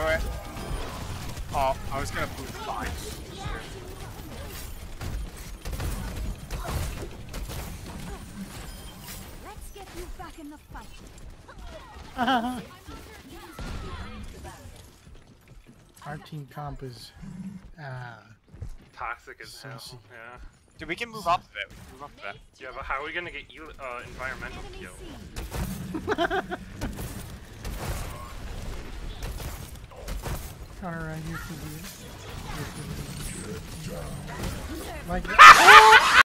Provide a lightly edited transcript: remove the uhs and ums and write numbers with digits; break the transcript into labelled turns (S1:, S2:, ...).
S1: wait. Oh, I was gonna move 5.
S2: Let's get you back in the fight.
S3: Our team comp is
S4: Toxic as hell.
S3: Saucy.
S4: Yeah.
S1: Dude, we can move up a bit. We can move up a bit.
S4: Yeah, but how are we gonna get you environmental
S2: Enemy
S4: kills?
S2: seen.
S3: Connor right here for you. Like